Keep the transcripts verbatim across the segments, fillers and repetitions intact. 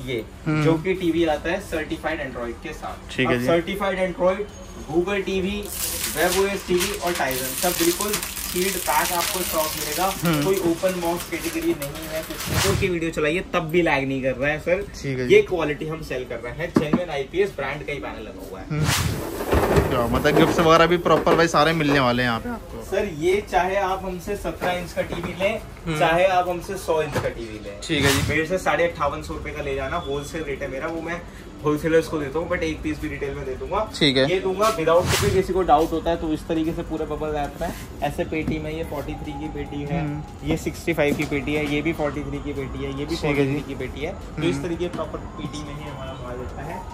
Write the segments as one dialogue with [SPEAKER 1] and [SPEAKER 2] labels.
[SPEAKER 1] ये जो कि टीवी आता है सर्टिफाइड एंड्रॉइड के साथ।
[SPEAKER 2] ठीक है जी।
[SPEAKER 1] Certified Android, Google TV, web OS TV और टाइजन सब बिल्कुल सील्ड पैक आपको स्टॉक मिलेगा। कोई ओपन बॉक्स कैटेगरी नहीं है, कुछ की वीडियो चलाइए तब भी लैग नहीं कर रहा है सर।
[SPEAKER 2] ठीक है,
[SPEAKER 1] ये क्वालिटी हम सेल कर रहे हैं। जेन्युइन आईपीएस ब्रांड का ही पैनल लगा हुआ है।
[SPEAKER 2] तो मतलब गिफ्ट्स वगैरह भी प्रॉपर भाई सारे मिलने वाले हैं यहाँ पे आपको।
[SPEAKER 1] सर ये चाहे आप हमसे सत्रह इंच का टीवी लें, चाहे आप हमसे सौ इंच का टीवी लें।
[SPEAKER 2] ठीक है जी।
[SPEAKER 1] मेरे से साढ़े अट्ठावन सौ रुपए का ले जाना, होलसेल रेट है मेरा, वो मैं होलसेलर्स को देता हूँ, बट एक पीस भी रिटेल में दे दूंगा।
[SPEAKER 2] ठीक है।
[SPEAKER 1] ये दूंगा विदाउट पे। किसी को डाउट होता है तो इस तरीके से पूरा बबल रैप है। ऐसे पेटी में ये तैंतालीस की पेटी है, ये पैंसठ की पेटी है, ये भी तैंतालीस की पेटी है, ये भी तैंतालीस की पेटी है। तो इस तरीके प्रॉपर पेटी में ही हमारा माल रहता है।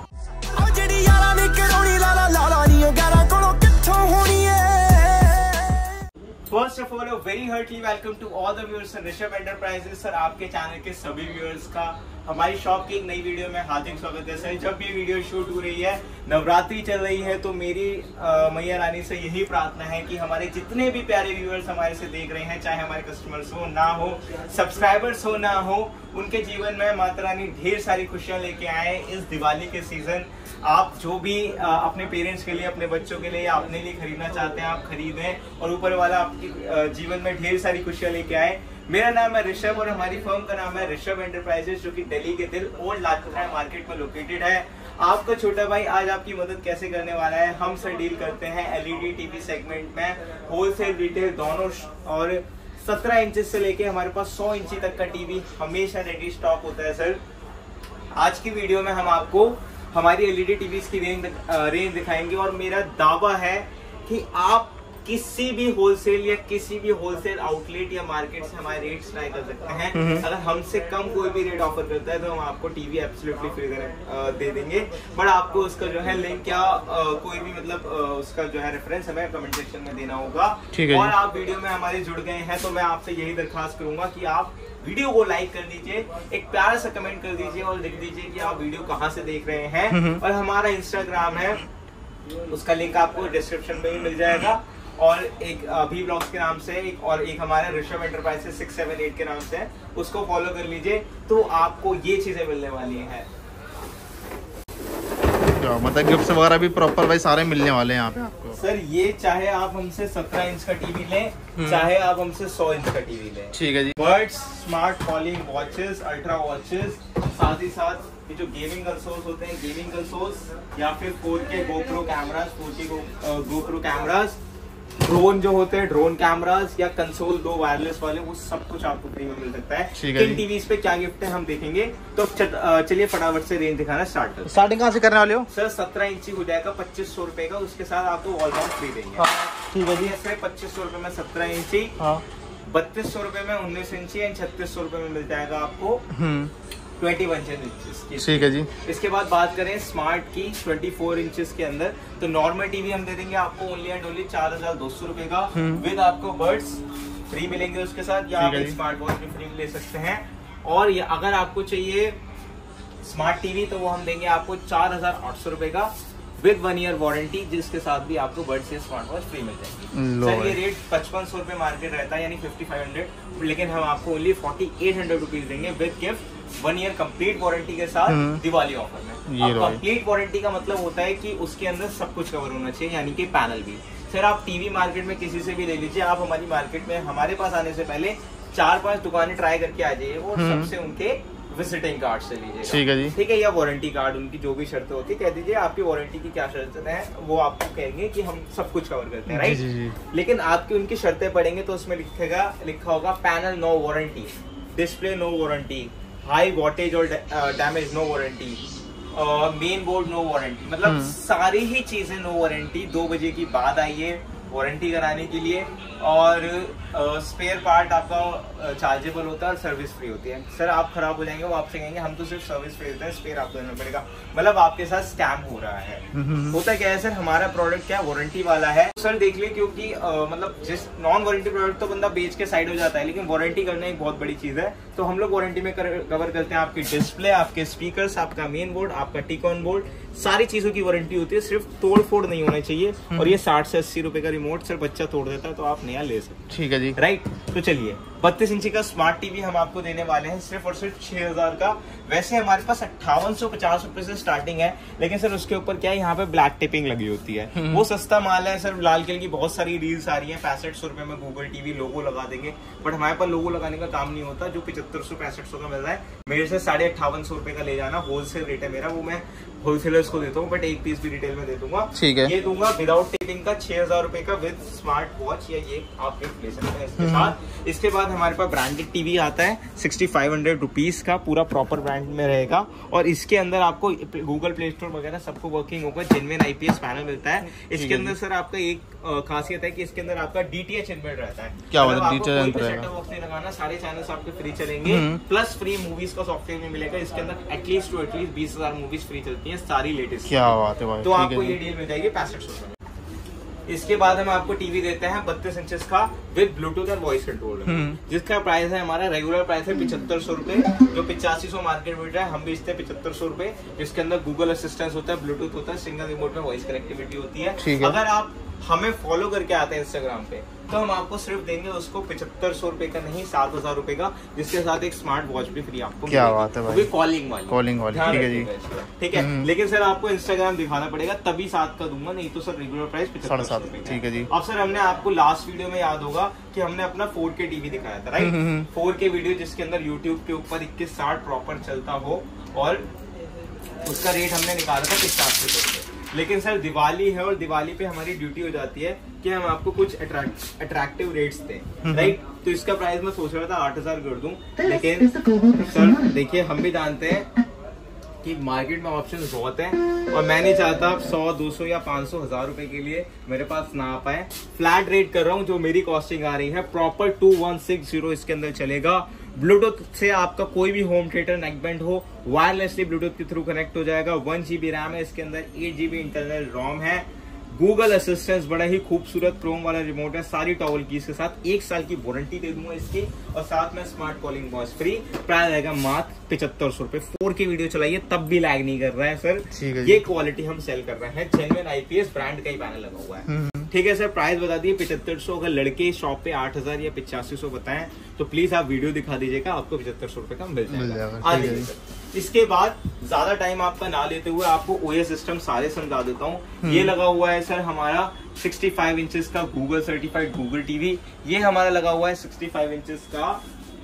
[SPEAKER 1] First of all very heartily welcome to all the viewers Rishabh Enterprises. Sir आपके चैनल के सभी व्यूअर्स का हमारी शॉप की एक नई वीडियो में हार्दिक स्वागत है। सर जब ये वीडियो शूट हो रही है, नवरात्रि चल रही है, तो मेरी मैया रानी से यही प्रार्थना है कि हमारे जितने भी प्यारे व्यूअर्स हमारे से देख रहे हैं, चाहे हमारे कस्टमर्स हो ना हो, सब्सक्राइबर्स हो ना हो, उनके जीवन में माता रानी ढेर सारी खुशियां लेके आए इस दिवाली के सीजन। आप जो भी आ, अपने पेरेंट्स के लिए, अपने बच्चों के लिए या अपने लिए खरीदना चाहते हैं आप खरीदें, और ऊपर वाला आपके जीवन में ढेर सारी खुशियां लेके आए। मेरा नाम है ऋषभ और हमारी फर्म का नाम है ऋषभ एंटरप्राइजेस, जो कि दिल्ली के दिल ओल्ड लाजपत मार्केट में लोकेटेड है। आपका छोटा भाई आज आपकी मदद कैसे करने वाला है। हम सर डील करते हैं एलईडी टीवी सेगमेंट में, होलसेल रिटेल दोनों, और सत्रह इंचेस से लेके हमारे पास सौ इंची तक का टीवी हमेशा रेडी स्टॉक होता है। सर आज की वीडियो में हम आपको हमारी एलईडी टीवीज की रेंज रेंज दिखाएंगे, और मेरा दावा है कि आप किसी भी होलसेल या किसी भी होलसेल आउटलेट या मार्केट से हमारे रेट्स ट्राई कर सकते हैं। अगर हमसे कम कोई भी रेट ऑफर करता है तो हम आपको टीवी एब्सोल्युटली फ्री दे देंगे, बट आपको उसका जो है लिंक या कोई भी मतलब उसका जो है रेफरेंस हमें कमेंट सेक्शन में देना होगा। और आप वीडियो में हमारे जुड़ गए हैं तो मैं आपसे यही दरखास्त करूंगा कि आप वीडियो को लाइक कर दीजिए, एक प्यारा सा कमेंट कर दीजिए और लिख दीजिए कि आप वीडियो कहाँ से देख रहे हैं। और हमारा इंस्टाग्राम है, उसका लिंक आपको डिस्क्रिप्शन में ही मिल जाएगा, और एक भी ब्लॉग्स के नाम से एक, और एक हमारे Rishabh Enterprises six seven eight के नाम से है, उसको फॉलो कर लीजिए तो आपको ये चीजें मिलने वाली हैं।
[SPEAKER 2] मतलब गिफ्ट्स वगैरह भी प्रॉपर भाई सारे मिलने वाले हैं यहाँ पे आपको।
[SPEAKER 1] सर ये चाहे आप हमसे सत्रह इंच का टीवी लें, चाहे आप हमसे सौ इंच का टीवी लें।
[SPEAKER 2] ठीक है जी।
[SPEAKER 1] Buds, smart calling watches, ultra watches, साथ ही साथ ये जो गेमिंग कंसोल्स होते हैं, गेमिंग कंसोल्स, या फिर four K GoPro cameras, four K GoPro cameras, drone जो होते हैं ड्रोन कैमरास, या कंसोल दो वायरलेस वाले, वो सब कुछ आपको फ्री में मिल सकता है। किन टीवीज पे क्या गिफ्ट है हम देखेंगे, तो चलिए फटाफट से रेंज दिखाना स्टार्ट करते हैं।
[SPEAKER 2] स्टार्टिंग कहाँ से करने वाले हो?
[SPEAKER 1] सर सत्रह इंची हो जाएगा पच्चीस सौ रुपए का, उसके साथ आपको वॉल माउंट फ्री देंगे।
[SPEAKER 2] ठीक है जी।
[SPEAKER 1] इसमें पच्चीस सौ रुपए में सत्रह इंची, बत्तीस सौ रुपए में उन्नीस इंची एंड छत्तीस सौ रुपए में मिल जाएगा आपको इक्कीस इंचेस की। ठीक है जी। इसके बाद बात करें स्मार्ट की चौबीस इंचेस के अंदर, तो नॉर्मल टीवी हम दे देंगे आपको ओनली एंड ओनली चार हजार दो सौ रुपए का, विद आपको बर्ड्स फ्री मिलेंगे उसके साथ, या आप एक स्मार्ट वॉच भी फ्री ले सकते हैं। और ये अगर आपको चाहिए स्मार्ट टीवी तो वो हम देंगे आपको चार हजार आठ सौ रुपए का, विद वन ईयर वारंटी, जिसके साथ भी आपको बर्ड से स्मार्ट वॉच फ्री मिल जाएगी। सर ये रेट पचपन सौ रुपए मार्केट रहता है, यानी फिफ्टी फाइव हंड्रेड, लेकिन हम आपको only forty eight hundred rupees देंगे with gift, one year complete warranty के साथ दिवाली ऑफर में। अब कंप्लीट वारंटी का मतलब होता है कि उसके अंदर सब कुछ कवर होना चाहिए, यानी कि पैनल भी। सर आप टीवी मार्केट में किसी से भी ले लीजिए, आप हमारी मार्केट में हमारे पास आने से पहले चार पांच दुकानें ट्राई करके आ जाइए, वो सबसे उनके विजिटिंग कार्ड से लीजिए। ठीक है जी। ठीक है, या वारंटी कार्ड, उनकी जो भी शर्तें होती है कह दीजिए आपकी वारंटी की क्या शर्तें हैं, वो आपको कहेंगे कि हम सब कुछ कवर करते हैं, राइट जी जी। लेकिन आपकी उनकी शर्तें पढ़ेंगे तो उसमें लिखेगा लिखा होगा panel no warranty, display no warranty, high voltage और damage no warranty, main board no warranty, मतलब सारी ही चीजें नो वारंटी। दो बजे की बाद आइए वारंटी कराने के लिए, और स्पेयर पार्ट आपका चार्जेबल होता है और सर्विस फ्री होती है। सर आप खराब हो जाएंगे वो आपसे कहेंगे हम तो सिर्फ सर्विस फ्री देते हैं, स्पेयर आपको देना पड़ेगा, मतलब आपके साथ स्कैम हो रहा है। होता क्या है सर, हमारा प्रोडक्ट क्या वारंटी वाला है सर, देख लिये, क्योंकि आ, मतलब जिस नॉन वारंटी प्रोडक्ट तो बंदा बेच के साइड हो जाता है, लेकिन वारंटी करना एक बहुत बड़ी चीज है। तो हम लोग वारंटी में कर, कवर करते हैं आपकी डिस्प्ले, आपके स्पीकर्स, आपका मेन बोर्ड, आपका टिक ऑन बोर्ड, सारी चीजों की वारंटी होती है, सिर्फ तोड़ फोड़ नहीं होना चाहिए। और ये साठ से अस्सी रुपए का रिमोट सर बच्चा तोड़ देता है तो आप नया ले सकते।
[SPEAKER 2] ठीक है जी।
[SPEAKER 1] राइट, तो चलिए बत्तीस इंची का स्मार्ट टीवी हम आपको देने वाले हैं सिर्फ और सिर्फ छह हजार का। वैसे हमारे पास अट्ठावन सौ पचास रुपए से स्टार्टिंग है, लेकिन सर उसके ऊपर क्या है, यहाँ पे ब्लैक टिपिंग लगी होती है, वो सस्ता माल है सर। लाल किले की बहुत सारी रील्स आ रही है, पैंसठ सौ रुपए में गूगल टीवी लोगो लगा देंगे, बट हमारे पास लोगो लगाने का काम नहीं होता। जो पिछहत्तर सौ पैंसठ सौ का मिल रहा है, मेरे से साढ़े अट्ठावन सौ रुपए का ले जाना, होलसेल रेट है मेरा, वो मैं होलसेलर्स को देता हूँ, बट एक पीस भी रिटेल में दे दूंगा।
[SPEAKER 2] ठीक है,
[SPEAKER 1] ये दूंगा विदाउट टिपिंग का छह हजार रुपए का विद स्मार्ट वॉच, या ये आप गिफ्ट ले सकते हैं इसके साथ। इसके बाद हमारे पास ब्रांडेड टीवी आता है सिक्सटी फाइव हंड्रेड रुपीज का, पूरा प्रॉपर ब्रांड में रहेगा, और इसके अंदर आपको गूगल प्ले स्टोर वगैरह सबको वर्किंग होगा, जेन्युइन आईपीएस पैनल मिलता है। इसके अंदर सर आपका एक खासियत है कि इसके अंदर आपका डीटीएच इनबिल्ट रहता है।
[SPEAKER 2] क्या
[SPEAKER 1] मतलब आपको कोई भी सेटअप बॉक्स नहीं लगाना, सारे चैनल्स आपके फ्री चलेंगे, प्लस फ्री मूवीज का सॉफ्टवेयर भी मिलेगा। इसके अंदर एटलीस्ट टू एटलीस्ट बीस हजार मूवीज फ्री चलती है, सारी लेटेस्ट।
[SPEAKER 2] क्या बात है भाई,
[SPEAKER 1] तो आपको ये डील मिल जाएगी पैंसठ सौ रुपए में। इसके बाद हम आपको टीवी देते हैं बत्तीस इंचेस का विद ब्लूटूथ और वॉइस कंट्रोल, जिसका प्राइस है हमारा रेगुलर प्राइस है पिछहत्तर सौ रुपए, जो पिचासी सौ मार्केट में है, हम बेचते हैं पिछहत्तर सौ रुपए। जिसके अंदर गूगल असिस्टेंस होता है, ब्लूटूथ होता है, सिंगल रिमोट में वॉइस कनेक्टिविटी होती है। अगर आप हमें फॉलो करके आते हैं इंस्टाग्राम पे, तो हम आपको सिर्फ देंगे उसको पिछहत्तर सौ रुपए का नहीं, सात हजार रुपए का, जिसके साथ एक स्मार्ट वॉच भी फ्री आपको।
[SPEAKER 2] क्या बात है भाई,
[SPEAKER 1] कॉलिंग वाली
[SPEAKER 2] कॉलिंग वाली। ठीक है जी,
[SPEAKER 1] ठीक है, लेकिन सर आपको इंस्टाग्राम दिखाना पड़ेगा तभी सात का दूंगा, नहीं तो सर रेगुलर प्राइस पिछहत्तर सौ रुपए। ठीक है जी। अब सर हमने आपको लास्ट वीडियो में याद होगा कि हमने अपना फोर के टीवी दिखाया था, राइट, फोर के वीडियो, जिसके अंदर यूट्यूब के ऊपर इक्कीस साठ प्रॉपर चलता हो, और उसका रेट हमने निकाला था पिचासी रुपए। लेकिन सर दिवाली है, और दिवाली पे हमारी ड्यूटी हो जाती है कि हम आपको कुछ अट्रैक्टिव रेट्स दें, राइट। तो इसका प्राइस मैं सोच रहा था आठ हजार कर दूं, लेकिन सर देखिए हम भी जानते हैं कि मार्केट में ऑप्शंस बहुत हैं, और मैं नहीं चाहता आप सौ दो सौ या पाँच सौ हजार रुपए के लिए मेरे पास ना आ पाए। फ्लैट रेट कर रहा हूँ, जो मेरी कॉस्टिंग आ रही है proper two one six zero इसके अंदर चलेगा। ब्लूटूथ से आपका कोई भी होम थिएटर नेकबैंड हो, वायरलेसली ब्लूटूथ के थ्रू कनेक्ट हो जाएगा। वन जीबी रैम है इसके अंदर, एट जीबी इंटरनल रोम है। गूगल असिस्टेंस बड़ा ही खूबसूरत क्रोम वाला रिमोट है, सारी टॉवल कीज के साथ, एक साल की वारंटी दे दूंगा इसकी, और साथ में smart calling voice free. Price रहेगा मात्र पिछहत्तर सौ रुपए। फोर की वीडियो चलाइए तब भी लैग नहीं कर रहा है सर, ये क्वालिटी हम सेल कर रहे हैं, जेन्युइन आईपीएस ब्रांड का ही पैनल लगा हुआ है। ठीक है सर, प्राइस बता दिए पिछहत्तर सौ। अगर लड़के शॉप पे आठ हजार या पिचासी सौ बताएं तो प्लीज आप वीडियो दिखा दीजिएगा, आपको पिछहत्तर सौ रुपए का मिल जाएगा। आ जाइए सर। इसके बाद ज्यादा टाइम आपका ना लेते हुए आपको ओएस सिस्टम सारे समझा देता हूँ। ये लगा हुआ है सर हमारा पैंसठ इंचेस का गूगल सर्टिफाइड गूगल टीवी। ये हमारा लगा हुआ है पैंसठ इंचेस का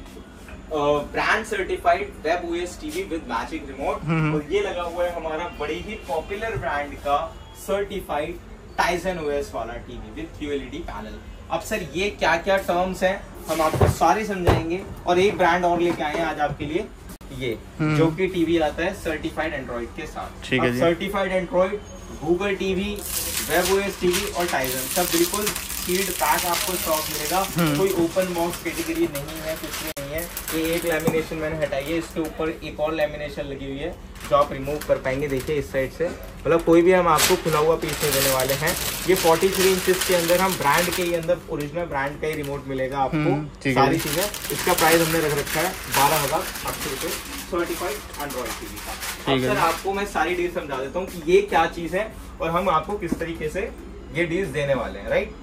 [SPEAKER 1] brand certified web OS TV with magic remote, और ये लगा हुआ है हमारा बड़े ही पॉपुलर ब्रांड का सर्टिफाइड टाइसन ओएस वाला टीवी विद क्यूएलईडी पैनल। अब सर ये क्या क्या टर्म्स हैं हम आपको सारे समझाएंगे, और एक ब्रांड और लेके आए हैं आज आपके लिए, ये जो कि टीवी आता है सर्टिफाइड एंड्रॉइड के साथ। ठीक है जी। Certified Android, Google TV, web OS TV और टाइसन सब बिल्कुल सील्ड पैक आपको स्टॉक मिलेगा। कोई ओपन बॉक्स कैटेगरी नहीं है, कुछ भी नहीं है। ये एक लैमिनेशन मैंने हटाई है, इसके ऊपर एक और लैमिनेशन लगी हुई है जो आप रिमूव कर पाएंगे। देखिए इस साइड से, मतलब कोई भी हम आपको खुला हुआ पीस नहीं देने वाले हैं। ये तैंतालीस इंचेस के अंदर हम ब्रांड के ही अंदर ओरिजिनल ब्रांड का ही रिमोट मिलेगा आपको, सारी चीजें। इसका प्राइस हमने रख रखा है बारह हजार आठ सौ रुपए सर्टिफाइड एंड्रॉइड टीवी का। अब सर आपको मैं सारी डील समझा देता हूँ कि ये क्या चीज है और हम आपको किस तरीके से ये डील्स देने वाले हैं, राइट।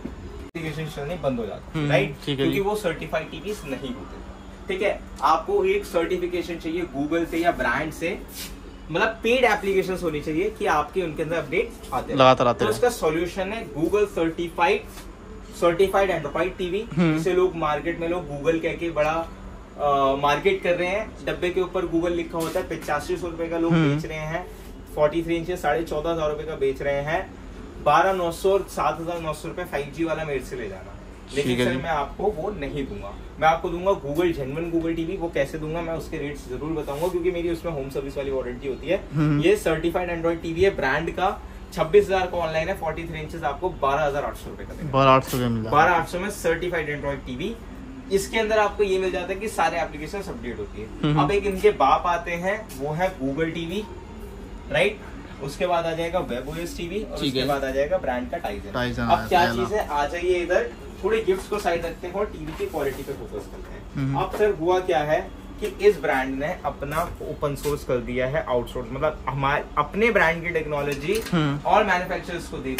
[SPEAKER 1] चलनी बंद हो जाता है, राइट, क्योंकि वो सर्टिफाइड टीवी नहीं होते। ठीक है, आपको एक सर्टिफिकेशन चाहिए गूगल से या ब्रांड से, मतलब पेड एप्लीकेशंस होनी चाहिए कि आपके उनके अंदर अपडेट आते हैं लगातार आते हैं। तो उसका सॉल्यूशन है Google certified certified Android TV, जिसे लोग मार्केट में लोग गूगल कह के बड़ा मार्केट कर रहे हैं। डब्बे के ऊपर गूगल लिखा होता है, पिचासी सौ रुपए का लोग बेच रहे हैं। फोर्टी थ्री इंच साढ़े चौदह हजार रुपए का बेच रहे हैं। बारह नौ सौ सात हजार नौ सौ रुपए फाइव जी वाला मेरे से ले जाना, लेकिन सर मैं आपको वो नहीं दूंगा। मैं आपको दूंगा गूगल जेन्युइन गूगल टीवी। वो कैसे दूंगा मैं उसके रेट्स जरूर बताऊंगा, क्योंकि मेरी उसमें होम सर्विस वाली वारंटी होती है। ये सर्टिफाइड एंड्रॉइड टीवी है, ब्रांड का छब्बीस हजार का ऑनलाइन है, फोर्टी थ्री इंचेस आपको बारह हजार आठ सौ रुपए का बारह आठ सौ बारह आठ सौ में सर्टिफाइड एंड्रॉइड टीवी। इसके अंदर आपको ये मिल जाता है कि सारे एप्लीकेशन अपडेट होती है। अब एक इनके बाप आते हैं, वो है गूगल टीवी, राइट। उसके बाद आ जाएगा वेब ओएस टीवी, और उसके बाद आ जाएगा ब्रांड का टाइसन। अब क्या चीज है, आ जाइए इधर, थोड़े गिफ्ट्स को साइड रखते हैं और टीवी की क्वालिटी पे फोकस करते हैं। अब सर हुआ क्या है कि इस ब्रांड ने अपना ओपन सोर्स कर दिया है, आउटसोर्स, मतलब हमारे अपने ब्रांड की टेक्नोलॉजी और मैन्युफैक्चरर्स को दे दी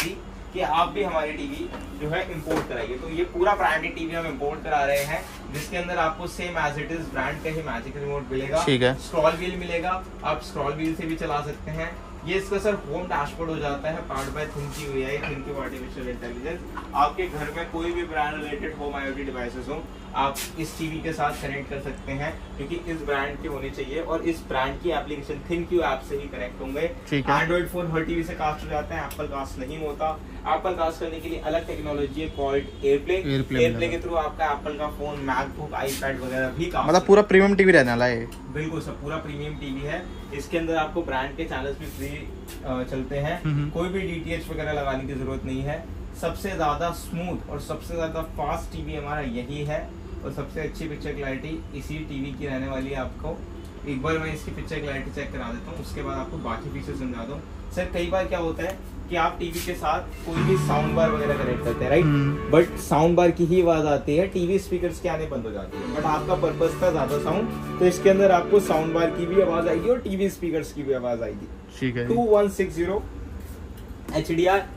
[SPEAKER 1] कि आप भी हमारी टीवी जो है इंपोर्ट कराइए। तो ये पूरा ब्रांडेड टीवी हम इंपोर्ट करा रहे हैं, जिसके अंदर आपको same as it is brand का ही मैजिक रिमोट मिलेगा,
[SPEAKER 2] ठीक है।
[SPEAKER 1] स्क्रॉल व्हील मिलेगा, आप स्क्रॉल व्हील से भी चला सकते हैं। ये इसका सर होम डैशबोर्ड हो जाता है, पार्ट बाय थिंकी हुई है, थिंकी आर्टिफिशियल इंटेलिजेंस। आपके घर में कोई भी brand related home IoT devices हो, आप इस टीवी के साथ कनेक्ट कर सकते हैं, क्योंकि इस ब्रांड के होने चाहिए और इस ब्रांड की एप्लीकेशन थिंक्यू ऐप से ही कनेक्ट होंगे। एंड्रॉइड फोन हर टीवी से कास्ट हो जाता है, एप्पल कास्ट नहीं होता। एप्पल कास्ट करने के लिए अलग टेक्नोलॉजी है कॉल्ड एयरप्ले। एयरप्ले के थ्रू आपका एप्पल का फोन, मैकबुक, आईपैड वगैरह भी कास्ट,
[SPEAKER 2] मतलब पूरा प्रीमियम टीवी रहने वाला है।
[SPEAKER 1] बिल्कुल सर, पूरा प्रीमियम टीवी है। इसके अंदर आपको ब्रांड के चैनल्स भी फ्री चलते हैं, कोई भी डीटीएच वगैरह लगाने की जरूरत नहीं है। सबसे ज्यादा स्मूथ और सबसे ज्यादा फास्ट टीवी हमारा यही है, और सबसे अच्छी पिक्चर क्लैरिटी इसी टीवी की रहने वाली है। आपको एक बार मैं इसकी पिक्चर क्लैरिटी चेक करा देता हूँ, उसके बाद आपको बाकी फीचर समझा दूँ। सर कई बार क्या होता है कि आप टीवी के साथ कोई भी साउंड बार वगैरह कनेक्ट करते हैं, राइट, बट साउंड बार की ही आवाज आती है, टीवी स्पीकर्स के आने बंद हो जाती है। बट आपका पर्पस था ज्यादा साउंड, तो इसके अंदर आपको साउंड बार की भी आवाज आएगी और टीवी स्पीकर्स की भी आवाज आएगी।
[SPEAKER 2] ठीक है।
[SPEAKER 1] Two one six zero H D R.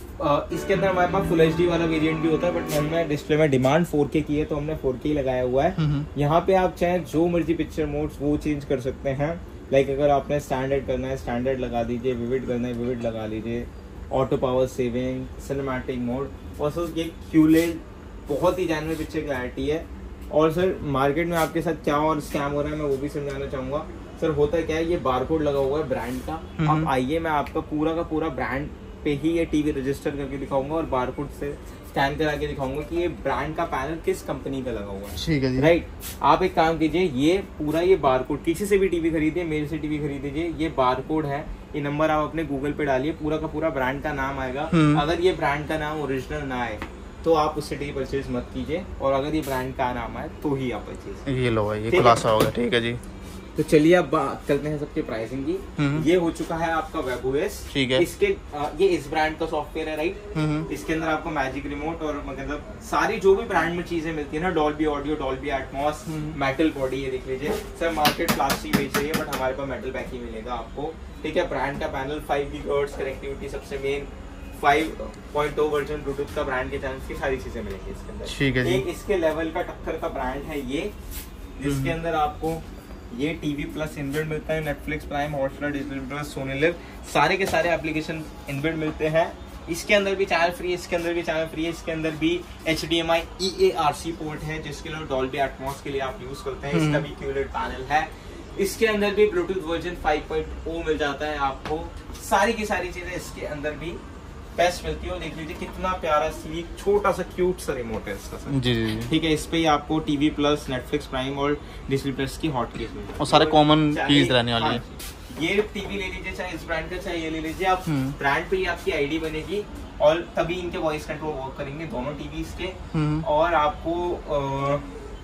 [SPEAKER 1] इसके अंदर हमारे पास फुल एच डी वाला वेरिएंट भी होता है, बट हमने डिस्प्ले में डिमांड फोर के की है, तो हमने फोर के ही लगाया हुआ है। यहाँ पे आप चाहे जो मर्जी पिक्चर मोड्स वो चेंज कर सकते हैं। लाइक अगर आपने स्टैंडर्ड करना है स्टैंडर्ड लगा दीजिए, विविड करना है विविड लगा लीजिए, auto power saving, cinematic mode. और सर ये क्यूलेड बहुत ही जेन्युइन पिक्चर क्लैरिटी है। और सर मार्केट में आपके साथ क्या और स्कैम हो रहा है मैं वो भी समझाना चाहूंगा। सर होता क्या है, ये बारकोड लगा हुआ है ब्रांड का। अब आइए मैं आपका पूरा का पूरा ब्रांड पे ही ये टीवी रजिस्टर करके दिखाऊंगा और बारकोड से स्कैन करा के दिखाऊंगा कि ये ब्रांड का पैनल किस कंपनी का लगा हुआ है।
[SPEAKER 2] ठीक है जी।
[SPEAKER 1] राइट, आप एक काम कीजिए, ये पूरा ये बारकोड किसी से भी टीवी खरीदिए, मेरे से टीवी खरीद लीजिए, ये बारकोड है, ये नंबर आप अपने गूगल पे डालिए, पूरा का पूरा ब्रांड का नाम आएगा। अगर ये ब्रांड का नाम ओरिजिनल ना आए तो आप उससे टीवी परचेज मत कीजिए, और अगर ये ब्रांड का नाम आए तो ही आप परचेज।
[SPEAKER 2] ये लो भाई, ये खुलासा हो गया। ठीक है जी।
[SPEAKER 1] तो चलिए अब बात करते हैं सबके प्राइसिंग की। ये हो चुका है आपका वेबओएस।
[SPEAKER 2] ठीक है।
[SPEAKER 1] इसके आ, ये इस ब्रांड का सॉफ्टवेयर है, राइट। इसके अंदर आपको मैजिक रिमोट और मतलब सारी जो भी ब्रांड में चीजें मिलती है ना, Dolby audio, Dolby Atmos, metal body, ये देख लीजिए। सर मार्केट प्लास्टिक बेच रही है, बट हमारे पास मेटल पैक ही मिलेगा आपको। ठीक है, ब्रांड का पैनल, फाइव गीगाहर्ट्ज कनेक्टिविटी, सबसे main five point two version Bluetooth का ब्रांड के चैनल की सारी चीजें मिलेंगी इसके अंदर।
[SPEAKER 2] ठीक है जी।
[SPEAKER 1] एक इसके लेवल का टक्कर का ब्रांड है ये, जिसके अंदर आपको ये टीवी प्लस इनबिल्ट मिलता है, Netflix, Prime, Hotstar, Disney plus, Sony Liv, सारे के सारे एप्लीकेशन इनबिल्ट मिलते हैं। इसके अंदर भी चैनल फ्री है, इसके अंदर भी चैनल फ्री है, इसके अंदर भी H D M I E A R C port है, जिसके लिए डॉल्बी एटमॉस के लिए आप यूज करते हैं। इसका भी क्यूलेट पैनल है। इसके अंदर भी Bluetooth version five point O मिल जाता है आपको। सारी की सारी चीजें इसके अंदर भी बेस्ट मिलती है। और देख लीजिए कितना प्यारा स्लीक छोटा सा क्यूट सा रिमोट है इसका सर। जी जी। ठीक है, इस पे ही आपको टीवी प्लस, नेटफ्लिक्स, प्राइम और डिज्नी प्लस की हॉट कीज मिलती है, और
[SPEAKER 2] सारे कॉमन कीज रहने वाली है।
[SPEAKER 1] ये टीवी ले लीजिए, चाहे इस ब्रांड का चाहे ये ले लीजिए, आप ब्रांड पे ही आपकी आईडी बनेगी और तभी इनके वॉइस कंट्रोल वर्क करेंगे दोनों टीवी के। और आपको आ,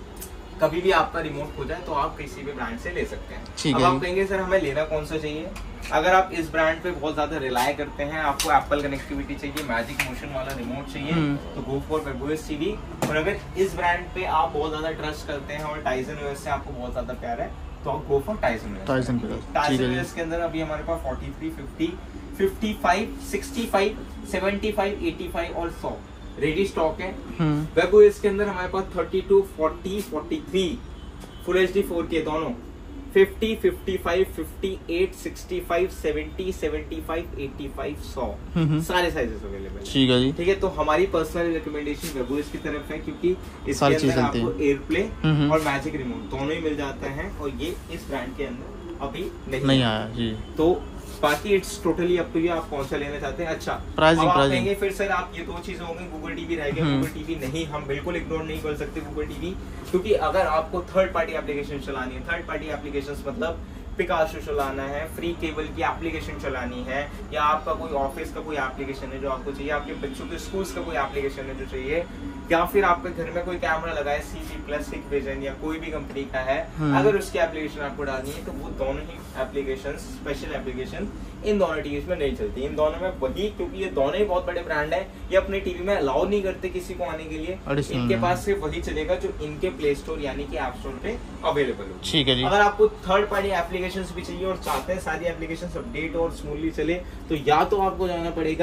[SPEAKER 1] कभी भी आपका रिमोट खो जाए तो आप किसी भी ब्रांड से ले सकते हैं। अब आप कहेंगे सर हमें लेना कौन सा चाहिए। अगर आप इस ब्रांड पे बहुत ज्यादा रिलाय करते हैं, आपको एप्पल कनेक्टिविटी चाहिए, मैजिक मोशन वाला रिमोट चाहिए, तो गो फॉर वेबओएस टीवी। और अगर इस ब्रांड पे आप बहुत ज्यादा ट्रस्ट करते हैं और टाइजन ओएस से आपको बहुत ज्यादा प्यार है, तो आप go for Tizen OS. Tizen OS के अंदर अभी हमारे पास forty three, fifty, fifty five, sixty five, seventy five, eighty five और सौ रेडी स्टॉक है। वेबओएस के अंदर हमारे पास thirty two, forty, forty three, full H D four K दोनों, fifty, fifty five, fifty eight, sixty five, seventy, seventy five, eighty five, सौ सारे साइजेस अवेलेबल। ठीक है जी। ठीक है, तो हमारी पर्सनल रिकमेंडेशन वेबओएस की तरफ है, क्योंकि इसके अंदर आपको एयरप्ले और मैजिक रिमोट दोनों ही मिल जाते हैं, और ये इस ब्रांड के अंदर अभी नहीं, नहीं आया जी। तो बाकी it's totally up to you, आप कौन सा लेना चाहते हैं। अच्छा, प्राइसिंग आप कहेंगे फिर सर आप ये दो चीजें होंगी, गूगल टीवी रह गया। गूगल टीवी नहीं, हम बिल्कुल इग्नोर नहीं कर सकते गूगल टीवी, क्योंकि अगर आपको थर्ड पार्टी एप्लीकेशन चलानी है, थर्ड पार्टी एप्लीकेशन मतलब पिकासो चलाना है, फ्री केबल की एप्लीकेशन चलानी है, या आपका कोई ऑफिस का कोई एप्लीकेशन है जो आपको चाहिए, आपके बच्चों के स्कूल्स का कोई एप्लीकेशन है जो चाहिए, या फिर आपके घर में कोई कैमरा लगा है, सीजी प्लस, हिकविजन या कोई भी कंपनी का है, अगर उसकी एप्लीकेशन आपको डालनी है, तो वो दोनों ही एप्लीकेशन, स्पेशल एप्लीकेशन इन दोनों टीवी में नहीं चलती। इन दोनों में वही, क्योंकि ये दोनों ही बहुत बड़े ब्रांड है, ये अपने टीवी में अलाउ नहीं करते किसी को आने के लिए। इनके पास सिर्फ वही चलेगा जो इनके प्ले स्टोर यानी कि ऐप स्टोर पे अवेलेबल हो। ठीक है जी। अगर आपको थर्ड पार्टी एप्लीकेशंस भी चाहिए और चाहते हैं सारी एप्लीकेशंस अपडेट और स्मूथली चले, तो या तो आपको जाना पड़ेगा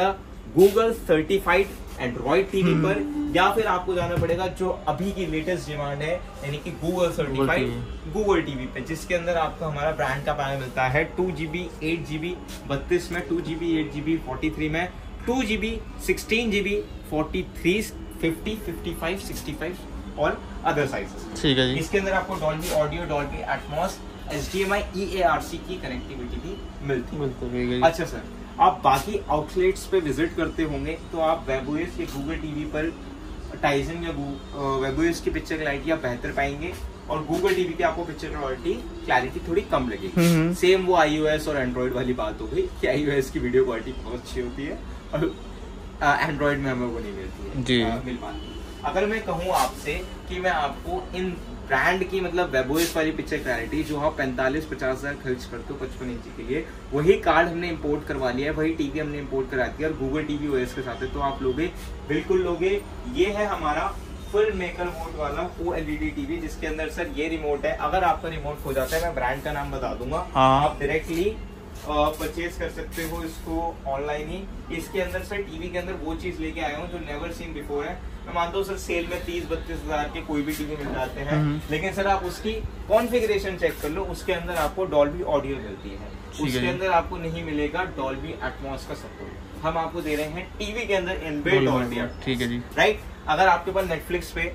[SPEAKER 1] गूगल सर्टिफाइड एंड्रॉइड टीवी पर, या फिर आपको जाना पड़ेगा जो अभी की लेटेस्ट डिमांड है यानी कि गूगल सर्टिफाइड गूगल टीवी पे, जिसके अंदर आपको हमारा ब्रांड का पैनल मिलता है टू जीबी एट जीबी बत्तीस में, two GB eight GB forty three में, two GB sixteen GB forty three fifty fifty five sixty five और अदर साइजेस।
[SPEAKER 2] ठीक है जी।
[SPEAKER 1] इसके अंदर आपको Dolby audio, Dolby Atmos, H D M I, E A R C की connectivity भी मिलती है। अच्छा सर, आप बाकी आउटलेट्स पे विजिट करते होंगे तो आप वेबओएस या गूगल टीवी पर टाइजन या वेबओएस की पिक्चर क्लैरिटी आप बेहतर पाएंगे और गूगल टीवी पे आपको पिक्चर क्वालिटी क्लैरिटी थोड़ी कम लगेगी। सेम वो आईओएस और एंड्रॉइड वाली बात हो गई कि आईओएस की वीडियो क्वालिटी बहुत अच्छी होती है और एंड्रॉइड में हमें वो नहीं मिलती है जी। आ, मिल पाती। अगर मैं कहूँ आपसे कि मैं आपको इन ब्रांड की मतलब वेबओएस वाली पिक्चर क्लैरिटी जो आप पैंतालीस पचास हजार खर्च करते हो पचपन इंची के लिए, वही कार्ड हमने इंपोर्ट करवा लिया है, वही टीवी हमने इंपोर्ट करा दिया और गूगल टीवी ओएस के साथ है, तो आप लोगे बिल्कुल लोगे। ये है हमारा फुल मेकर मोड वाला O L E D TV, जिसके अंदर सर ये रिमोट है। अगर आपका रिमोट खो जाता है, मैं ब्रांड का नाम बता दूंगा, आप डायरेक्टली परचेज कर सकते हो इसको ऑनलाइन ही। इसके अंदर सर टीवी के अंदर वो चीज लेके आया हूँ जो नेवर सीन बिफोर है। मैं मानता हूँ सर सेल में तीस बत्तीस हजार के कोई भी टीवी मिल जाते हैं, लेकिन सर आप उसकी कॉन्फ़िगरेशन चेक कर लो, उसके अंदर आपको डॉल्बी ऑडियो मिलती है, उसके अंदर आपको नहीं मिलेगा डॉल्बी एटमॉस का सपोर्ट। हम आपको दे रहे हैं टीवी के अंदर इनबिल्ट डॉल्बी। ठीक है जी, राइट। अगर आपके पास नेटफ्लिक्स पे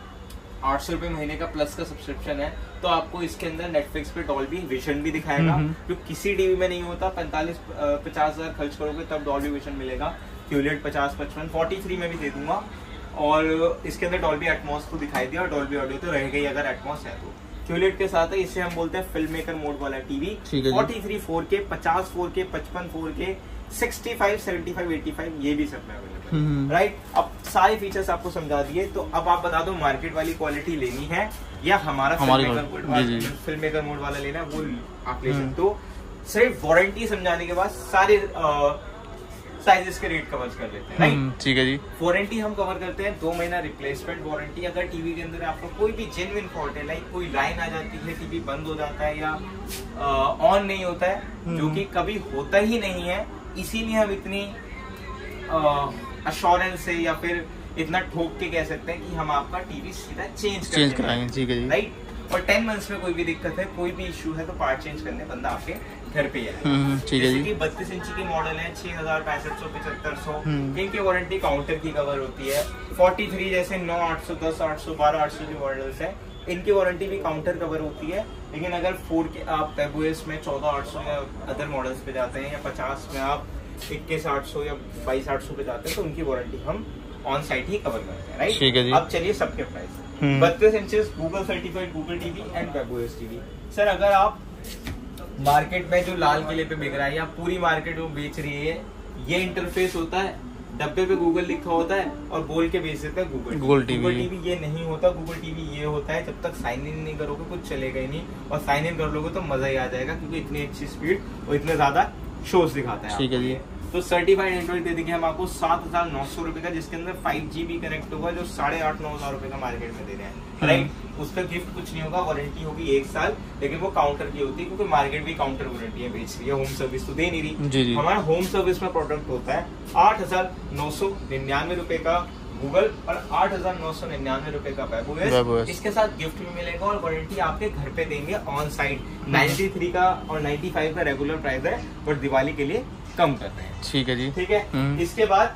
[SPEAKER 1] आठ सौ रुपए महीने का प्लस का सब्सक्रिप्शन है तो आपको इसके अंदर नेटफ्लिक्स पे डॉल्बी विजन भी दिखाएगा, जो किसी टीवी में नहीं होता। पैंतालीस पचास हजार खर्च करोगे तब डॉल्बी विजन मिलेगा। क्यूलेट पचास पचपन फोर्टी थ्री में भी दे दूंगा और इसके अंदर डॉल्बी एटमॉस को दिखाई दिया और डॉल्बी ऑडियो तो रह गई अगर एटमॉस है तो। क्यूलेट के साथ है, इसे हम बोलते हैं फिल्म मेकर मोड वाला TV. Forty three four K, पचास फोर के, पचपन four K, sixty five seventy five eighty five ये भी सब में अवेलेबल, राइट। अब सारे फीचर्स आपको समझा दिए, तो अब आप बता दो मार्केट वाली क्वालिटी लेनी है या हमारा फिल्म मेकर मोड वाला फिल्म मेकर मोड वाला लेना है, वो आप ले सकते हो। सिर्फ वारंटी समझाने के बाद सारे साइजेस के रेट कवर कर लेते हैं, राइट। ठीक है जी। वारंटी हम कवर करते हैं दो महीना रिप्लेसमेंट वारंटी। अगर टीवी के अंदर आपको कोई भी जेन्युइन फॉल्ट है, लाइक कोई लाइन आ जाती है, टीवी बंद हो जाता है या ऑन नहीं होता है, जो कि कभी होता ही नहीं है, इसीलिए हम इतनी अश्योरेंस से या फिर इतना ठोक के कह सकते हैं कि हम आपका टीवी सीधा चेंज चेंज कराएंगे, ठीक है जी, राइट। और टेन मंथ्स में कोई भी दिक्कत है, कोई भी इशू है तो पार्ट चेंज करने बंदा आपके घर पे आएगा, ठीक है जी। बत्तीस इंची की मॉडल है, छह हजार पैंसठ सौ पिछहत्तर सौ इनकी वारंटी काउंटर की कवर होती है। फोर्टी थ्री जैसे नौ आठ सौ दस आठ सौ बारह आठ सौ की मॉडल्स है, इनकी वारंटी भी काउंटर कवर होती है। लेकिन अगर फोर के आप वेबओएस में चौदह आठ सौ या अदर मॉडल्स पे जाते हैं या पचास में आप इक्कीस आठ सौ या बाईस आठ सौ पे जाते हैं तो उनकी वारंटी हम ऑन साइट ही कवर करते हैं, राइट। ठीक है जी। अब चलिए सबके प्राइस। बत्तीस inches Google certified Google TV and webOS TV. Sir अगर आप मार्केट में जो लाल किले पे बिक रहा है या पूरी मार्केट में बेच रही है, ये इंटरफेस होता है, डब्बे पे गूगल लिखा होता है और बोल के बेच देता है Google Google TV. Google TV ये नहीं होता, गूगल टीवी ये होता है जब तक साइन इन नहीं करोगे कुछ चलेगा ही नहीं, और साइन इन कर लोगे तो मजा ही आ जाएगा क्योंकि इतनी अच्छी स्पीड और इतने ज्यादा शोज दिखाता है। ठीक है जी। तो सर्टिफाइड एंड्रॉइड दे देंगे हम आपको सात हजार नौ सौ रुपए का, जिसके अंदर फाइव जीबी कनेक्ट होगा, जो साढ़े आठ नौ हजार रुपए का मार्केट में दे रहे हैं, राइट। उस पर गिफ्ट कुछ नहीं होगा, वारंटी होगी एक साल, लेकिन वो काउंटर की होती है क्योंकि मार्केट भी काउंटर वारंटी है बेच रही है, होम सर्विस तो दे नहीं रही। हमारा होम सर्विस में प्रोडक्ट होता है आठ हजार नौ सौ निन्यानवे रुपए का गूगल और आठ हजार नौ सौ निन्यानवे रुपए का वेबओएस। इसके साथ गिफ्ट भी मिलेगा और वारंटी आपके घर पे देंगे ऑन साइट। नाइन्टी थ्री का और नाइन्टी फाइव का रेगुलर प्राइस है, बट दिवाली के लिए कम करते हैं, ठीक है जी। ठीक है। इसके बाद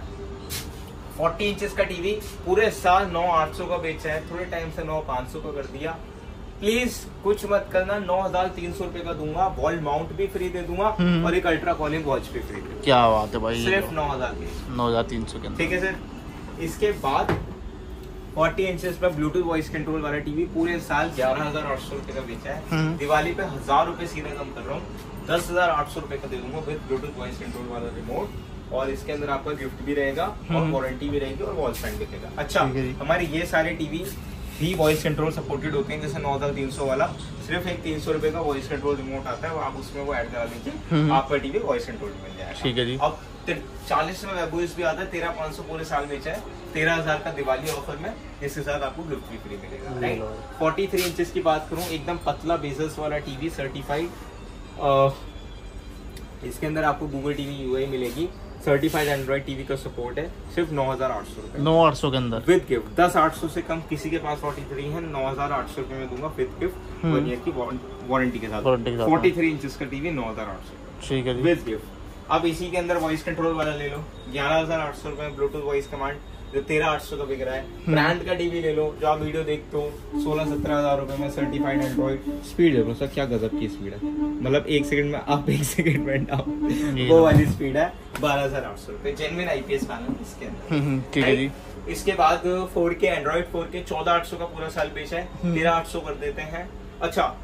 [SPEAKER 1] फोर्टी इंचेस का टीवी पूरे साल नौ आठ सौ का बेचा है, थोड़े टाइम से नौ पाँच सौ का कर दिया। प्लीज कुछ मत करना, नौ हजार तीन सौ रुपए का दूंगा, वॉल माउंट भी फ्री दे दूंगा और एक अल्ट्रा कॉलिंग वॉच भी फ्री दे। क्या बात है भाई, सिर्फ नौ हजार नौ हजार तीन सौ के, ठीक है सर। इसके बाद फोर्टी इंचेस पर ब्लूटूथ वॉइस कंट्रोल वाला टीवी पूरे साल ग्यारह हजार आठ सौ रुपए का बेचा है, दिवाली पे हजार रुपए सीधा कम कर रहा हूँ, दस हजार आठ सौ रुपए का दे दूंगा विद ब्लूटूथ वॉइस कंट्रोल वाला रिमोट, और इसके अंदर आपका गिफ्ट भी रहेगा और वारंटी भी रहेगी और वॉल स्टैंड भी रहेगा। अच्छा, हमारे ये सारे टीवी भी वॉइस कंट्रोल सपोर्टेड होते हैं, जैसे नौ हजार तीन सौ वाला सिर्फ एक तीन सौ रुपए का वॉइस कंट्रोल रिमोट आता है, वो आप उसमें वो ऐड करा दीजिए, आपका टीवी वॉइस कंट्रोल मिल जाएगा, ठीक है जी। अब चालीस में वेबओएस भी आता है, तेरह पाँच सौ पूरे साल बेचा है, तेरह हजार का दिवाली ऑफर में, इसके साथ आपको गिफ्ट भी फ्री मिलेगा, राइट। फोर्टी थ्री इंचेस की बात करूँ, एकदम पतला बेजल्स वाला टीवी सर्टिफाइड, इसके अंदर आपको गूगल टीवी यूआई मिलेगी, सर्टिफाइड एंड्रॉइड टीवी का सपोर्ट है, सिर्फ नौ हजार आठ सौ रुपए
[SPEAKER 2] नौ आठ सौ के अंदर
[SPEAKER 1] विद गिफ्ट। दस आठ सौ से कम किसी के पास फोर्टी थ्री है, नौ हजार आठ सौ रुपए में दूंगा विद गिफ्ट, वन ईयर की वारंटी के साथ। फोर्टी थ्री इंचेस का टीवी नौ हजार आठ सौ
[SPEAKER 2] ठीक है
[SPEAKER 1] विद गिफ्ट। अब इसी के अंदर वॉइस कंट्रोल वाला ले लो, ग्यारह हजार आठ सौ रुपए ब्लूटूथ वॉइस कमांड, जो तेरह आठ सौ का बिक रहा है। ब्रांड का टीवी ले लो जो आप वीडियो देखते हो, सोलह सत्रह हजार रुपए में सर्टिफाइड एंड्रॉइड। स्पीड देखो सर, क्या गजब की स्पीड है, मतलब एक सेकंड में आप एक सेकंड में डाउन, वो वाली स्पीड है। बारह हजार आठ सौ रुपए जेन्युइन आईपीएस पैनल इसके अंदर,
[SPEAKER 2] ठीक है जी।
[SPEAKER 1] इसके बाद फोर के एंड्रॉइड फोर के चौदह आठ सौ का पूरा साल बेचा है, तेरह आठ सौ कर देते हैं। अच्छा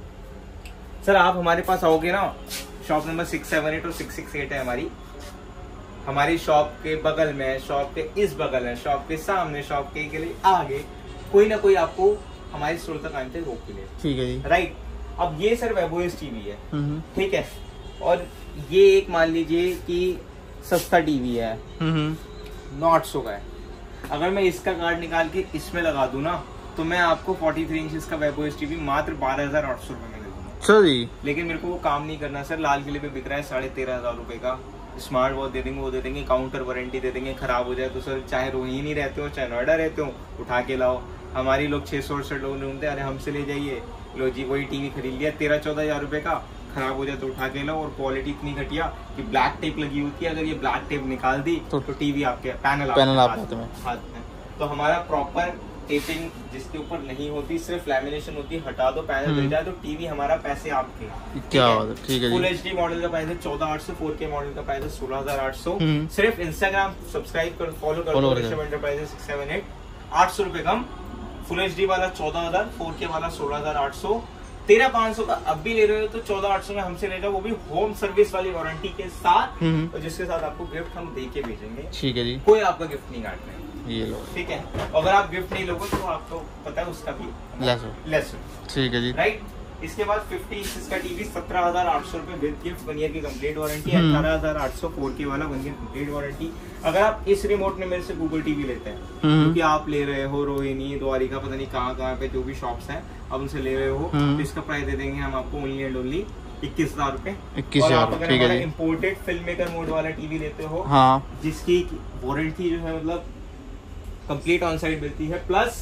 [SPEAKER 1] सर, आप हमारे पास आओगे ना, shop number six seven eight और सिक्स सिक्स एट है हमारी हमारी शॉप के बगल में, शॉप के इस बगल में, शॉप के सामने, शॉप के, के लिए आगे कोई ना कोई आपको हमारी स्टोर तक आने रोक मिले, ठीक है जी, राइट। अब ये सर वेबओएस टीवी है, ठीक है, और ये एक मान लीजिए कि सस्ता टीवी है, नौ आठ सौ का है। अगर मैं इसका कार्ड निकाल के इसमें लगा दूं ना, तो मैं आपको फोर्टी थ्री इंचेस का वेबओएस टीवी मात्र बारह हजार आठ सौ रुपए में दे दूंगा सर जी। लेकिन मेरे को वो काम नहीं करना सर, लाल किले पे बिक रहा है साढ़े तेरह हजार रुपए का, स्मार्ट वॉच दे देंगे, वो दे देंगे, काउंटर वारंटी दे देंगे, खराब हो जाए तो सर चाहे रोहिणी रहते हो चाहे नोएडा रहते हो उठा के लाओ। हमारी लोग छह सौ अड़सठ लोग ढूंढते, अरे हमसे ले जाइए, लो जी वही टीवी खरीद लिया तेरह चौदह हजार रुपए का, खराब हो जाए तो उठा के लाओ, और क्वालिटी इतनी घटिया कि ब्लैक टेप लगी होती है, अगर ये ब्लैक टेप निकाल दी तो, तो टीवी आपके पैनल
[SPEAKER 2] पैनल
[SPEAKER 1] आपके हाथ में। तो हमारा प्रॉपर टेपिंग जिसके ऊपर नहीं होती, सिर्फ लैमिनेशन होती है, हटा दो पैनल मिल जाए तो टीवी हमारा पैसे आपके। क्या बात है, ठीक है। फुल एचडी मॉडल का प्राइस है चौदह आठ सौ, फोर के मॉडल का प्राइस है सोलह हजार आठ सौ। सिर्फ इंस्टाग्राम सब्सक्राइब कर फॉलो करो, एंटरप्राइज सिक्स सेवन एट, आठ सौ रुपए कम। फुल एचडी वाला चौदह हजार, फोर के वाला सोलह हजार आठ सौ। तेरह पाँच सौ का अब भी ले रहे हो तो चौदह आठ सौ में हमसे ले जाओ, वो भी होम सर्विस वाली वारंटी के साथ, और जिसके साथ आपको गिफ्ट हम दे के भेजेंगे, ठीक है जी। कोई आपका गिफ्ट नहीं काटना है, ये लो, ठीक है। अगर आप गिफ्ट नहीं लोगे तो आपको पता है उसका भी लेस लेस, ठीक है जी, राइट। इसके बाद फिफ्टी इंच का टीवी सत्रह हजार आठ सौ रुपए विद गिफ्ट, वन ईयर की कंप्लीट वारंटी, अठारह हजार आठ सौ फोर के वाला, वन ईयर कंप्लीट वारंटी। अगर आप इस रिमोट में मेरे से गूगल टीवी लेते हैं, क्योंकि आप ले रहे हो रोहिणी, द्वारिका, पता नहीं कहाँ कहाँ पे जो भी शॉप्स हैं, अब उनसे ले रहे हो, तो इसका प्राइस दे देंगे हम आपको ओनली एंड ओनली इक्कीस हजार रूपए। इक्कीस हजार ठीक है। इम्पोर्टेड फिल्म मेकर मोड वाला टीवी लेते हो, हाँ, जिसकी वारंटी जो है मतलब कंप्लीट ऑन साइड मिलती है, प्लस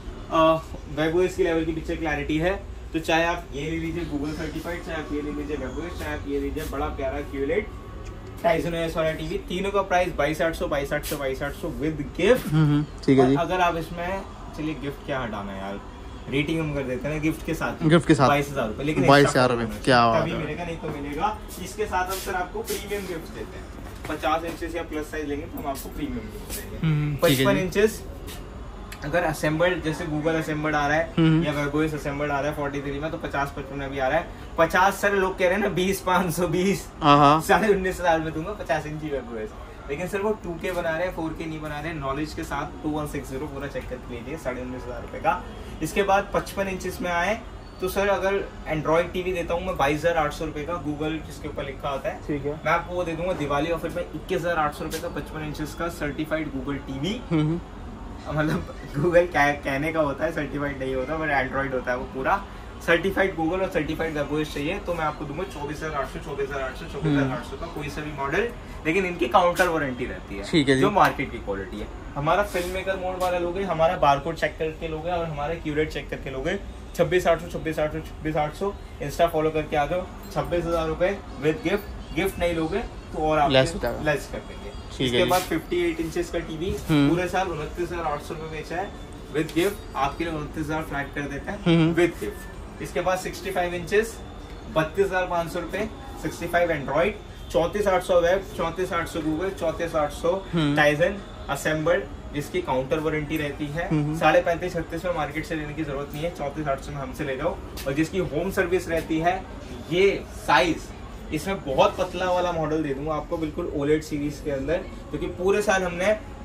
[SPEAKER 1] वेबओएस की लेवल की पिक्चर क्लैरिटी है, तो चाहे आप ये ले लीजिए गूगल सर्टिफाइड, चाहे आप ये ले लीजिए वेबओएस, चाहे आप ये लीजिए बड़ा प्यारा क्यूलेट टाइसन ओएस वाला टीवी, तीनों का प्राइस बाईस आठ सौ, बाईस आठ सौ, बाईस आठ सौ विद गिफ्ट, ठीक है जी। अगर आप इसमें, चलिए गिफ्ट क्या हटाना है यार, रेटिंग हम कर देते हैं गिफ्ट के साथ, गिफ्ट के साथ बाईस हजार रुपए, लेकिन बाईस हजार रुपए क्या कभी मिलेगा नहीं तो मिलेगा। इसके साथ हम सर आपको प्रीमियम गिफ्ट देते हैं, पचास इंचेस या प्लस साइज लेंगे तो हम आपको प्रीमियम गिफ्ट देंगे। पचपन इंचेस अगर असेंबल्ड, जैसे गूगल असेंबल्ड आ रहा है या वेबओएस असेंबल्ड आ रहा है फोर्टी थ्री में, तो पचास पचपन में भी आ रहा है। पचास सर लोग कह रहे हैं ना, बीस पाँच सौ बीस साढ़े उन्नीस हजार में दूंगा पचास इंची वेबओएस, लेकिन सर वो टू के बना रहे हैं, फोर के नहीं बना रहे हैं। नॉलेज के साथ टू वन सिक्स जीरो पूरा चेक करके लीजिए, साढ़े उन्नीस हजार रुपए का। इसके बाद पचपन इंचेस में आए तो सर अगर एंड्रॉइड टीवी देता हूँ मैं बाईस हजार आठ सौ रुपए का, गूगल जिसके ऊपर लिखा होता है, ठीक है, मैं आपको वो दे दूंगा दिवाली ऑफर में इक्कीस हजार आठ सौ रुपए का पचपन इंचेस का सर्टिफाइड गूगल टीवी। मतलब गूगल कहने का होता है, सर्टिफाइड नहीं होता, बट एंड्रॉइड होता है वो पूरा। सर्टिफाइड गूगल और सर्टिफाइड वेबओएस चाहिए तो मैं आपको दूंगा चौबीस हजार आठ सौ, चौबीस हजार आठ सौ, चौबीस हजार आठ सौ का कोई सा भी मॉडल, लेकिन इनकी काउंटर वारंटी रहती है, ठीक है, जो मार्केट की क्वालिटी है। हमारा फिल्म मेकर मोड वाला लोगे, हमारा बारकोड चेक करके लोगे, और हमारा क्यूरेट चेक करके लोगे, छब्बीस आठ सौ, छब्बीस आठ सौ, छब्बीस आठ सौ, इंस्टा फॉलो करके आ जाओ, छब्बीस हजार रुपए विद गिफ्ट। गिफ्ट नहीं लोगे तो और आप लेस कर देंगे। इसके बाद अट्ठावन इंचेस का टीवी पूरे साल उनतीस हजार आठ सौ रुपए बेचा है विद गिफ्ट, आपके लिए उनतीस हजार फ्लैट कर देते हैं विद गिफ्ट। इसके बाद पैंसठ इंचेस बत्तीस हजार पाँच सौ रुपए, पैंसठ एंड्रॉइड, चौंतीस आठ सौ वेब, चौंतीस आठ सौ गूगल, चौंतीस आठ सौ टाइजन असेंबल्ड, जिसकी काउंटर वारंटी रहती है। साढ़े पैंतीस छत्तीस में मार्केट से लेने की जरूरत नहीं है, चौंतीस आठ सौ में हमसे ले जाओ, और जिसकी होम सर्विस रहती है। ये साइज इसमें बहुत पतला वाला मॉडल दे दूंगा आपको, बिल्कुल ओलेड सीरीज के अंदर, क्योंकि पूरे साल हमने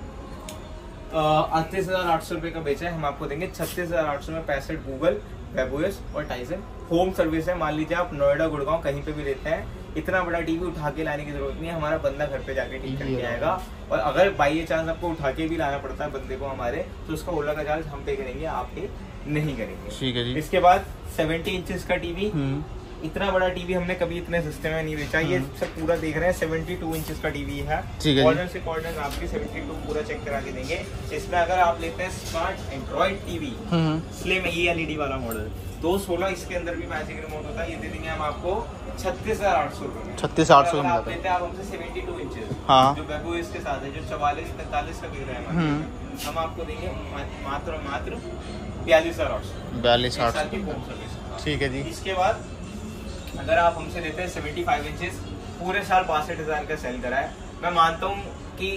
[SPEAKER 1] अड़तीस हजार आठ सौ रुपए का बेचा है, हम आपको देंगे छत्तीस हजार आठ सौ में पैंसठ गूगल, वेबओएस और टाइजन। होम सर्विस है, मान लीजिए आप नोएडा गुड़गांव कहीं पे भी रहते हैं, इतना बड़ा टीवी उठा के लाने की जरूरत नहीं है, हमारा बंदा घर पे जाके ठीक करके आएगा। और अगर बाई चांस आपको उठा के भी लाना पड़ता है बंदे को हमारे, तो उसका ओला का चार्ज हम पे करेंगे, आप पे नहीं करेंगे, ठीक है जी। इसके बाद सत्तर इंचेस का टीवी, इतना बड़ा टीवी हमने कभी इतने सस्ते में नहीं बेचा। ये सब पूरा देख रहे हैं बहत्तर इंचेस का टीवी है। कॉर्नर से कॉर्नर आपके बहत्तर पूरा चेक करा के देंगे। इसमें अगर आप लेते हैं smart Android TV slim E LED वाला मॉडल दो सोलह, इसके अंदर भी मैजिक रिमोट होता है। ये दे देंगे हम आपको छत्तीस हजार आठ सौ रुपए छत्तीस आठ सौ आप लेते हैं आप हमसे बहत्तर इंचेस हाँ। जो बेबू इसके साथ है जो चवालीस पैंतालीस का बिक रहा है हम आपको देंगे मात्र मात्र बयालीस हजार आठ सौ बयालीस आठ सौ ठीक है जी। इसके बाद अगर आप हमसे लेते हैं पचहत्तर इंचेस पूरे साल बासठ हजार का सेल करा है। मैं मानता हूँ कि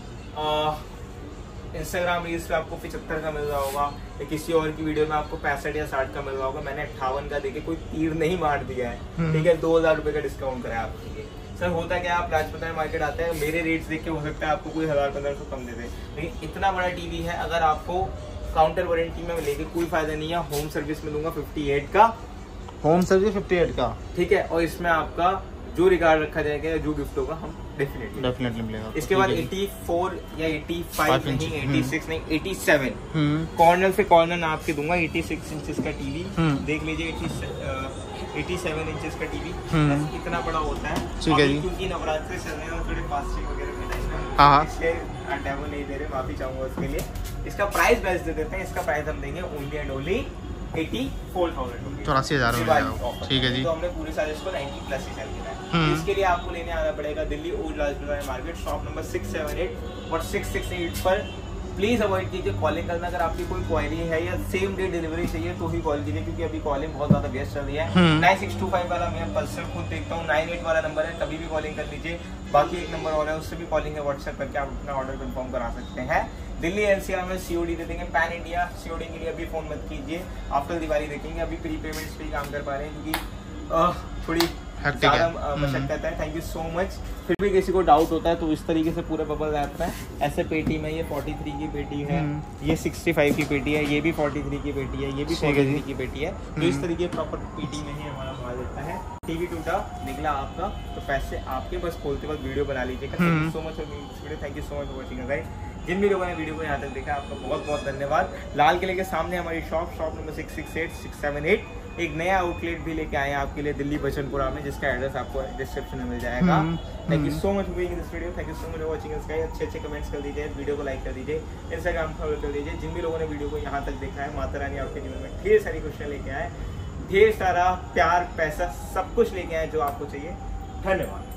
[SPEAKER 1] इंस्टाग्राम रील्स पे आपको पचहत्तर का मिल रहा होगा या किसी और की वीडियो में आपको पैंसठ या साठ का मिल रहा होगा। मैंने अट्ठावन का देके कोई तीर नहीं मार दिया है, ठीक है। दो हजार रुपए का डिस्काउंट करा है आपके लिए। सर होता क्या आप राजपथ मार्केट आते हैं, मेरे रेट्स देख के हो सकता है आपको कोई हजार पंद्रह सौ कम दे दे, लेकिन इतना बड़ा टीवी है। अगर आपको काउंटर वारंटी में लेके कोई फायदा नहीं है, होम सर्विस में दूंगा अट्ठावन का होम सर्विस अट्ठावन का, ठीक है। और इसमें आपका जो रिगार्ड रखा जाएगा या जो गिफ्ट होगा हम डेफिनेटली डेफिनेटली मिलेगा। इसके बाद चौरासी या पचासी नहीं, छियासी नहीं, सत्तासी कॉर्नर से कॉर्नर नाप के दूंगा। छियासी इंचेस का टीवी देख लीजिए, सत्तासी इंचेस का टीवी इतना बड़ा होता है, ठीक है जी। क्योंकि नवरात्रि चल रहे हैं थोड़े फास्टिंग वगैरह में इसलिए डेमो नहीं दे रहे, माफी चाहूंगा उसके लिए। इसका प्राइस बेस्ट दे देते हैं। इसका प्राइस हम देंगे ओनली एंड ओनली चौरासी हजार ठीक है जी। तो हमने पूरे साल इसको नब्बे प्लस ही सेल किया है। इसके लिए आपको लेने आना पड़ेगा Delhi old Rajbazar market, shop number six seven eight और सिक्स सिक्स एट पर। प्लीज अवॉइड कीजिए कॉलिंग करना। अगर आपकी कोई क्वायरी है या सेम डे डिलीवरी चाहिए तो ही कॉल कीजिए, क्योंकि अभी कॉलिंग बहुत ज्यादा व्यस्त चल रही है। नाइन सिक्स टू फाइव वाला मैं पर्सनल खुद देखता हूँ, नाइन एट वाला नंबर है, कभी भी कॉलिंग कर लीजिए। बाकी एक नंबर और है, उससे भी कॉलिंग है, व्हाट्सएप करके आप अपना ऑर्डर कंफर्म करा सकते हैं। दिल्ली एनसीआर में सीओडी दे देंगे। पैन इंडिया सीओडी के लिए अभी फोन मत कीजिए, आफ्टर दिवाली देखेंगे। अभी प्री पेमेंट्स पे ही काम कर पा रहे हैं क्योंकि थोड़ी ज्यादा मशक्कत है। Thank you so much. फिर भी किसी को डाउट होता है तो इस तरीके से पूरे बबल रैप में ऐसे पेटी में ये तैंतालीस की पेटी है, ये पैंसठ की पेटी है, ये भी तैंतालीस की पेटी है, ये भी तैंतालीस की पेटी है। तो इस तरीके प्रॉपर पेटी में ही हमारा माल देता है। टीवी टूटा निकला आपका तो पैसे आपके, बस खोलते वक्त वीडियो बना लीजिएगा। Thank you so much video, thank you so much for watching guys. जिन भी लोगों ने वीडियो को यहाँ तक देखा आपका बहुत बहुत धन्यवाद। लाल किले के सामने हमारी shop shop number six six eight six seven eight एक नया आउटलेट भी लेके आए हैं आपके लिए दिल्ली बचनपुरा में, जिसका एड्रेस आपको डिस्क्रिप्शन में मिल जाएगा। Thank you so much for watching this video, thank you so much for watching this guys. अच्छे अच्छे कमेंट्स कर दीजिए, वीडियो को लाइक कर दीजिए, इंस्टाग्राम फॉलो कर दीजिए। जिन भी लोगों ने वीडियो को यहाँ तक देखा है, माता रानी आपके जीवन में ढेर सारी खुशियाँ लेके आए, ढेर सारा प्यार पैसा सब कुछ लेके आए जो आपको चाहिए। धन्यवाद।